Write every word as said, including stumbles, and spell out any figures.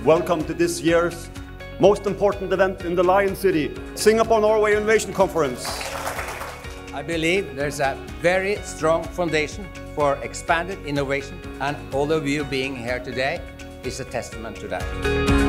Welcome to this year's most important event in the Lion City, Singapore Norway Innovation Conference. I believe there's a very strong foundation for expanded innovation, and all of you being here today is a testament to that.